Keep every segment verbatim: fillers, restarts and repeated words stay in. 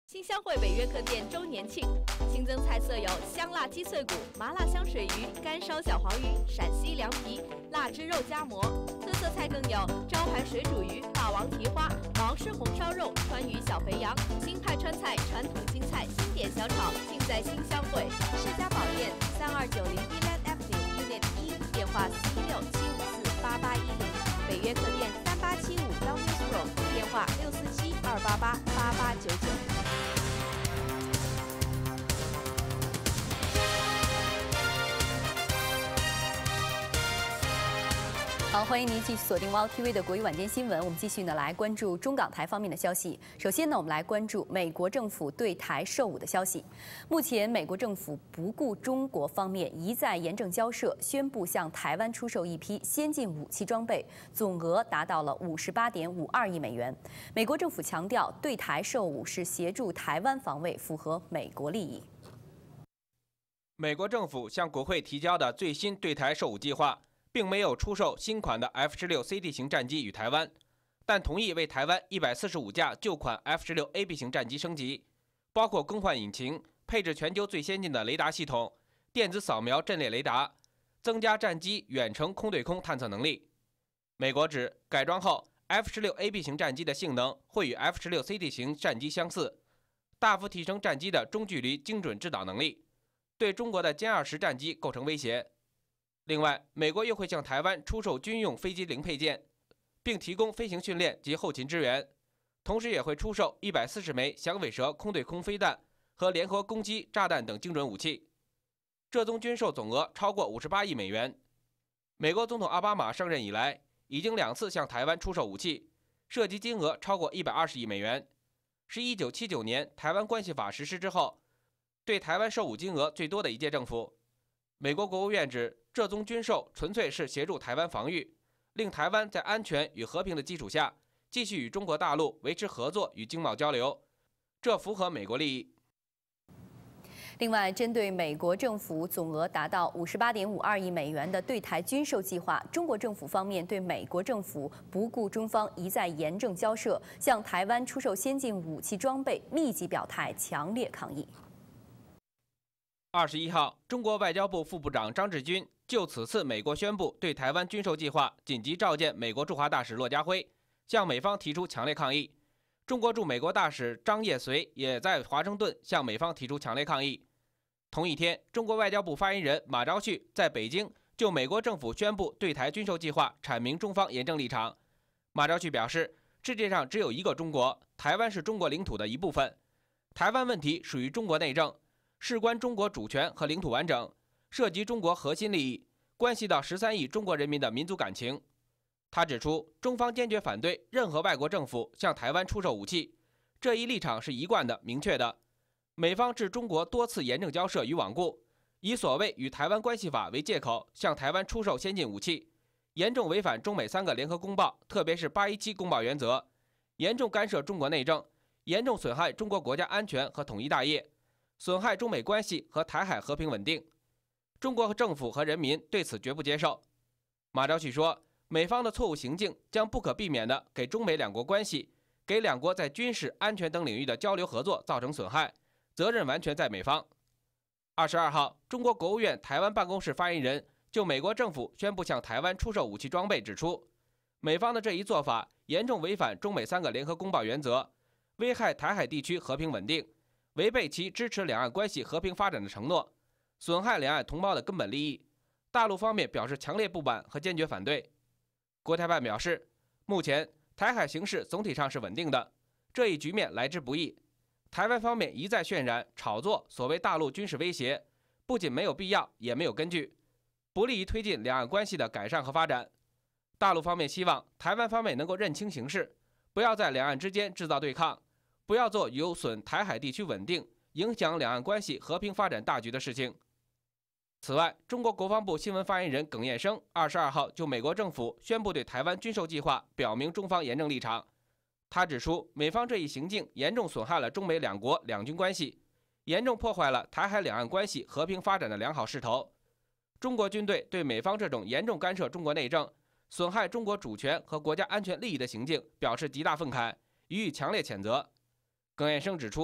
新乡汇北约客店周年庆，新增菜色有香辣鸡脆骨、麻辣香水鱼、干烧小黄鱼、陕西凉皮、腊汁肉夹馍。特色菜更有招牌水煮鱼、霸王蹄花、毛氏红烧肉、川渝小肥羊、新派川菜、传统京菜、经典小炒，尽在新乡汇世家宝店三二九零 Eland Avenue Unit 一，电话四一六七五四八八一零。北约客店三八七五 Downers Road， 电话六四七二八八八八九九。 好，欢迎您继续锁定 W O W T V 的国语晚间新闻。我们继续呢来关注中港台方面的消息。首先呢，我们来关注美国政府对台售武的消息。目前，美国政府不顾中国方面一再严正交涉，宣布向台湾出售一批先进武器装备，总额达到了五十八点五二亿美元。美国政府强调，对台售武是协助台湾防卫，符合美国利益。 美国政府向国会提交的最新对台售武计划，并没有出售新款的 F 十六 C D 型战机与台湾，但同意为台湾一百四十五架旧款 F 十六 A B 型战机升级，包括更换引擎、配置全球最先进的雷达系统、电子扫描阵列雷达，增加战机远程空对空探测能力。美国指，改装后 F 十六 A B 型战机的性能会与 F 十六 C D 型战机相似，大幅提升战机的中距离精准制导能力，对中国的歼二十战机构成威胁。另外，美国又会向台湾出售军用飞机零配件，并提供飞行训练及后勤支援，同时也会出售一百四十枚响尾蛇空对空飞弹和联合攻击炸弹等精准武器。这宗军售总额超过五十八亿美元。美国总统奥巴马上任以来，已经两次向台湾出售武器，涉及金额超过一百二十亿美元，是一九七九年台湾关系法实施之后，对台湾售武金额最多的一届政府。美国国务院指，这宗军售纯粹是协助台湾防御，令台湾在安全与和平的基础下，继续与中国大陆维持合作与经贸交流，这符合美国利益。 另外，针对美国政府总额达到五十八点五二亿美元的对台军售计划，中国政府方面对美国政府不顾中方一再严正交涉，向台湾出售先进武器装备，立即表态强烈抗议。 二十一号，中国外交部副部长张志军就此次美国宣布对台湾军售计划紧急召见美国驻华大使骆家辉，向美方提出强烈抗议。中国驻美国大使张业遂也在华盛顿向美方提出强烈抗议。同一天，中国外交部发言人马朝旭在北京就美国政府宣布对台军售计划阐明中方严正立场。马朝旭表示，世界上只有一个中国，台湾是中国领土的一部分，台湾问题属于中国内政，事关中国主权和领土完整，涉及中国核心利益，关系到十三亿中国人民的民族感情。他指出，中方坚决反对任何外国政府向台湾出售武器，这一立场是一贯的、明确的。美方置中国多次严正交涉于罔顾，以所谓与台湾关系法为借口向台湾出售先进武器，严重违反中美三个联合公报，特别是八一七公报原则，严重干涉中国内政，严重损害中国国家安全和统一大业，损害中美关系和台海和平稳定，中国政府和人民对此绝不接受。马朝旭说，美方的错误行径将不可避免地给中美两国关系、给两国在军事、安全等领域的交流合作造成损害，责任完全在美方。二十二号，中国国务院台湾办公室发言人就美国政府宣布向台湾出售武器装备指出，美方的这一做法严重违反中美三个联合公报原则，危害台海地区和平稳定，违背其支持两岸关系和平发展的承诺，损害两岸同胞的根本利益。大陆方面表示强烈不满和坚决反对。国台办表示，目前台海形势总体上是稳定的，这一局面来之不易。台湾方面一再渲染、炒作所谓大陆军事威胁，不仅没有必要，也没有根据，不利于推进两岸关系的改善和发展。大陆方面希望台湾方面能够认清形势，不要在两岸之间制造对抗，不要做有损台海地区稳定、影响两岸关系和平发展大局的事情。此外，中国国防部新闻发言人耿彦生二十二号就美国政府宣布对台湾军售计划表明中方严正立场。他指出，美方这一行径严重损害了中美两国两军关系，严重破坏了台海两岸关系和平发展的良好势头。中国军队对美方这种严重干涉中国内政、损害中国主权和国家安全利益的行径表示极大愤慨，予以强烈谴责。耿彦生指出，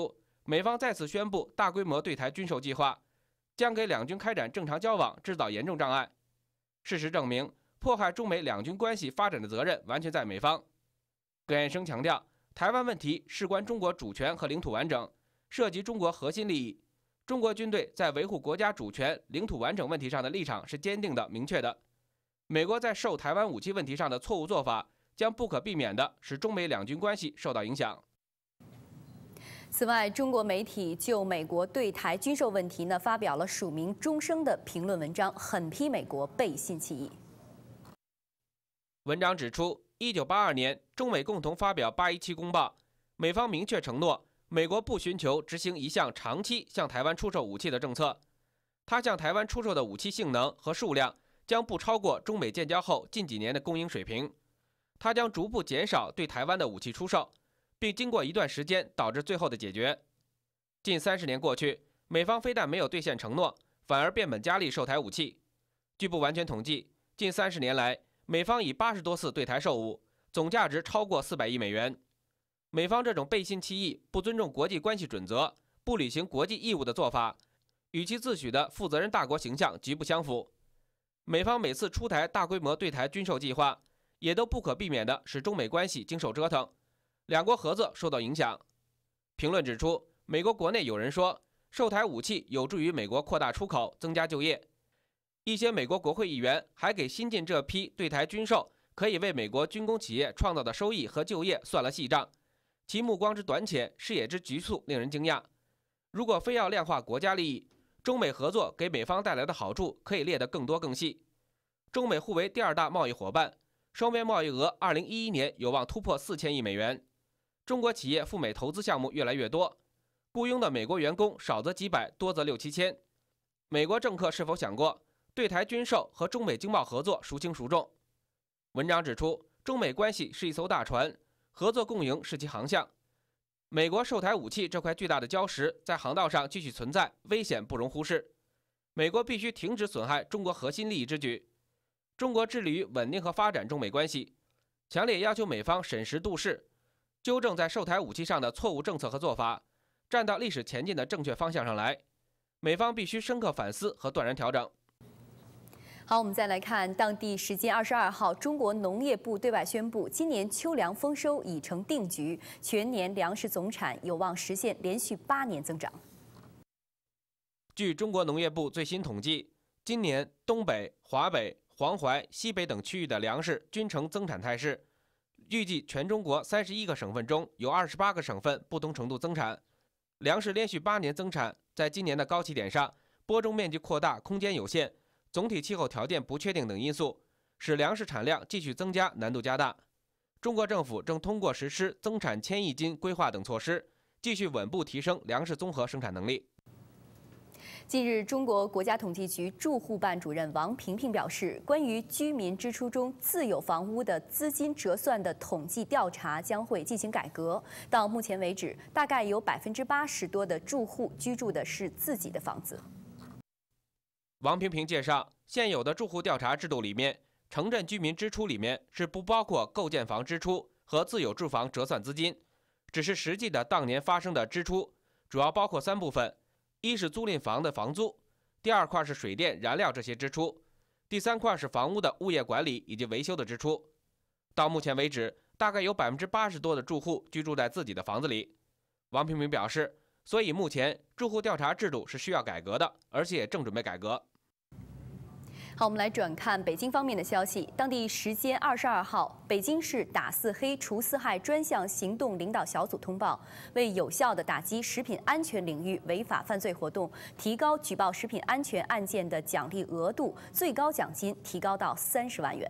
美方再次宣布大规模对台军售计划，将给两军开展正常交往制造严重障碍。事实证明，迫害中美两军关系发展的责任完全在美方。耿彦生强调，台湾问题事关中国主权和领土完整，涉及中国核心利益。中国军队在维护国家主权、领土完整问题上的立场是坚定的、明确的。美国在售台湾武器问题上的错误做法，将不可避免地使中美两军关系受到影响。 此外，中国媒体就美国对台军售问题呢发表了署名终生的评论文章，狠批美国背信弃义。 文章指出，一九八二年中美共同发表八一七公报，美方明确承诺，美国不寻求执行一项长期向台湾出售武器的政策，它向台湾出售的武器性能和数量将不超过中美建交后近几年的供应水平，它将逐步减少对台湾的武器出售，并经过一段时间导致最后的解决。近三十年过去，美方非但没有兑现承诺，反而变本加厉售台武器。据不完全统计，近三十年来，美方以八十多次对台售武，总价值超过四百亿美元。美方这种背信弃义、不尊重国际关系准则、不履行国际义务的做法，与其自诩的负责任大国形象极不相符。美方每次出台大规模对台军售计划，也都不可避免地使中美关系经受折腾，两国合作受到影响。评论指出，美国国内有人说，售台武器有助于美国扩大出口、增加就业。一些美国国会议员还给新进这批对台军售可以为美国军工企业创造的收益和就业算了细账，其目光之短浅、视野之局促，令人惊讶。如果非要量化国家利益，中美合作给美方带来的好处可以列得更多更细。中美互为第二大贸易伙伴，双边贸易额二零一一年有望突破四千亿美元。中国企业赴美投资项目越来越多，雇佣的美国员工少则几百，多则六七千。美国政客是否想过，对台军售和中美经贸合作孰轻孰重？文章指出，中美关系是一艘大船，合作共赢是其航向。美国售台武器这块巨大的礁石在航道上继续存在，危险不容忽视。美国必须停止损害中国核心利益之举。中国致力于稳定和发展中美关系，强烈要求美方审时度势，纠正在售台武器上的错误政策和做法，站到历史前进的正确方向上来。美方必须深刻反思和断然调整。 好，我们再来看当地时间二十二号，中国农业部对外宣布，今年秋粮丰收已成定局，全年粮食总产有望实现连续八年增长。 据中国农业部最新统计，今年东北、华北、黄淮、西北等区域的粮食均呈增产态势。预计全中国三十一个省份中有二十八个省份不同程度增产，粮食连续八年增产，在今年的高起点上，播种面积扩大，空间有限，总体气候条件不确定等因素，使粮食产量继续增加难度加大。中国政府正通过实施增产千亿斤规划等措施，继续稳步提升粮食综合生产能力。 近日，中国国家统计局住户办主任王平平表示，关于居民支出中自有房屋的资金折算的统计调查将会进行改革。到目前为止，大概有百分之八十多的住户居住的是自己的房子。 王平平介绍，现有的住户调查制度里面，城镇居民支出里面是不包括构建房支出和自有住房折算资金，只是实际的当年发生的支出，主要包括三部分。一是租赁房的房租，第二块是水电、燃料这些支出，第三块是房屋的物业管理以及维修的支出。到目前为止，大概有百分之八十多的住户居住在自己的房子里。王平平表示，所以目前住户调查制度是需要改革的，而且也正准备改革。 好，我们来转看北京方面的消息。当地时间二十二号，北京市打四黑除四害专项行动领导小组通报，为有效地打击食品安全领域违法犯罪活动，提高举报食品安全案件的奖励额度，最高奖金提高到三十万元。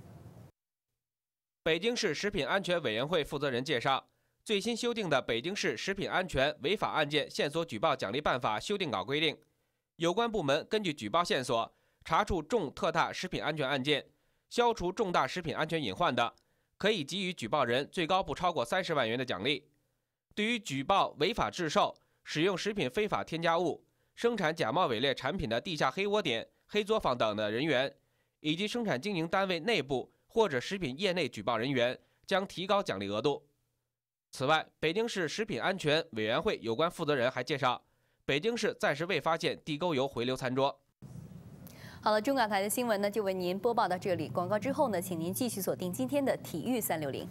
北京市食品安全委员会负责人介绍，最新修订的《北京市食品安全违法案件线索举报奖励办法》修订稿规定，有关部门根据举报线索，查处重特大食品安全案件，消除重大食品安全隐患的，可以给予举报人最高不超过三十万元的奖励。对于举报违法制售、使用食品非法添加物、生产假冒伪劣产品的地下黑窝点、黑作坊等的人员，以及生产经营单位内部或者食品业内举报人员，将提高奖励额度。 此外，北京市食品安全委员会有关负责人还介绍，北京市暂时未发现地沟油回流餐桌。 好了，中港台的新闻呢就为您播报到这里。广告之后呢，请您继续锁定今天的体育三六零。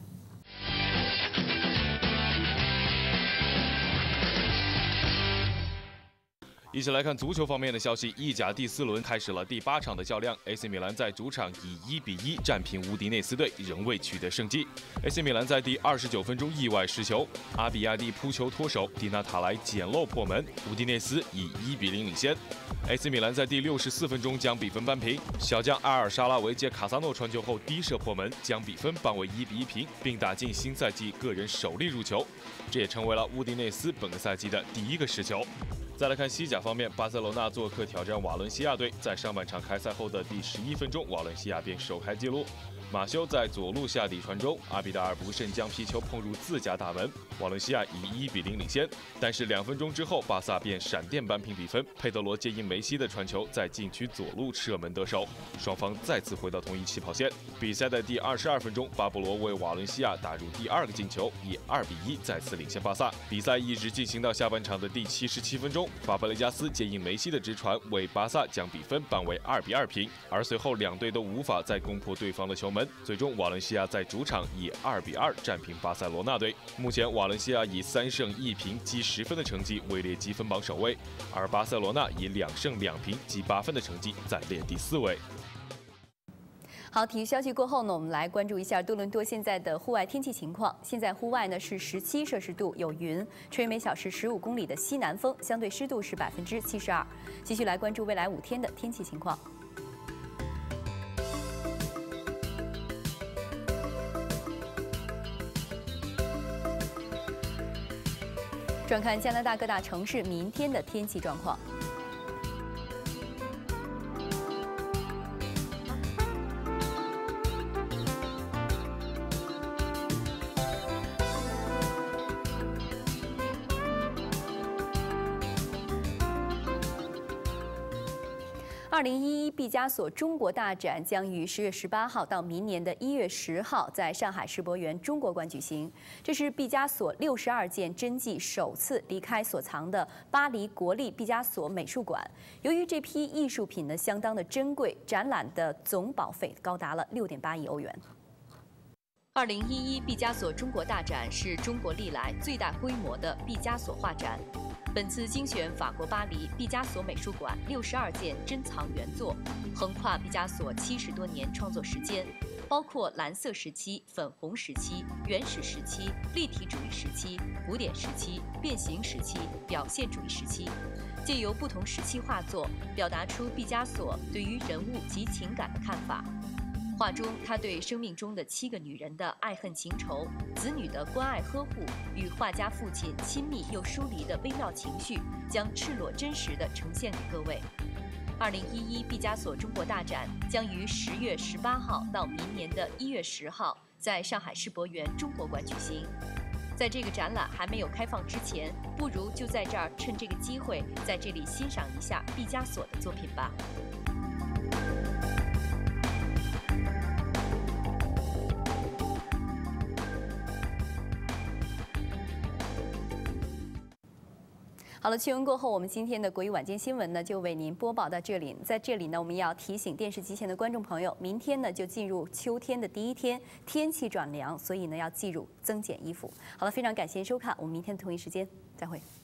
一起来看足球方面的消息。意甲第四轮开始了第八场的较量 ，A C 米兰在主场以一比一战平乌迪内斯队，仍未取得胜绩。A C 米兰在第二十九分钟意外失球，阿比亚蒂扑球脱手，迪纳塔莱捡漏破门，乌迪内斯以一比零领先。A C 米兰在第六十四分钟将比分扳平，小将阿尔沙拉维接卡萨诺传球后低射破门，将比分扳为一比一平，并打进新赛季个人首粒入球，这也成为了乌迪内斯本个赛季的第一个失球。再来看西甲方面，巴塞罗那做客挑战瓦伦西亚队，在上半场开赛后的第十一分钟，瓦伦西亚便首开纪录。马修在左路下底传中，阿比达尔不慎将皮球碰入自家大门，瓦伦西亚以一比零领先。但是两分钟之后，巴萨便闪电扳平比分，佩德罗接应梅西的传球，在禁区左路射门得手，双方再次回到同一起跑线。比赛的第二十二分钟，巴布罗为瓦伦西亚打入第二个进球，以二比一再次领先巴萨。比赛一直进行到下半场的第七十七分钟，法布雷加斯接应梅西的直传，为巴萨将比分扳为二比二平。而随后两队都无法再攻破对方的球门。最终，瓦伦西亚在主场以二比二战平巴塞罗那队。目前，瓦伦西亚以三胜一平积十分的成绩位列积分榜首位，而巴塞罗那以两胜两平积八分的成绩暂列第四位。 好，体育消息过后呢，我们来关注一下多伦多现在的户外天气情况。现在户外呢是十七摄氏度，有云，吹每小时十五公里的西南风，相对湿度是百分之七十二。继续来关注未来五天的天气情况。转看加拿大各大城市明天的天气状况。二零一一毕加索中国大展将于十月十八号到明年的一月十号在上海世博园中国馆举行。这是毕加索六十二件真迹首次离开所藏的巴黎国立毕加索美术馆。由于这批艺术品呢相当的珍贵，展览的总保费高达了六点八亿欧元。二零一一毕加索中国大展是中国历来最大规模的毕加索画展。本次精选法国巴黎毕加索美术馆六十二件珍藏原作，横跨毕加索七十多年创作时间，包括蓝色时期、粉红时期、原始时期、立体主义时期、古典时期、变形时期、表现主义时期，借由不同时期画作，表达出毕加索对于人物及情感的看法。画中，他对生命中的七个女人的爱恨情仇、子女的关爱呵护与画家父亲亲密又疏离的微妙情绪，将赤裸真实地呈现给各位。二零一一毕加索中国大展将于十月十八号到明年的一月十号在上海世博园中国馆举行。在这个展览还没有开放之前，不如就在这儿趁这个机会，在这里欣赏一下毕加索的作品吧。好了，气温过后，我们今天的国语晚间新闻呢就为您播报到这里。在这里呢，我们要提醒电视机前的观众朋友，明天呢就进入秋天的第一天，天气转凉，所以呢要记住增减衣服。好了，非常感谢收看，我们明天同一时间再会。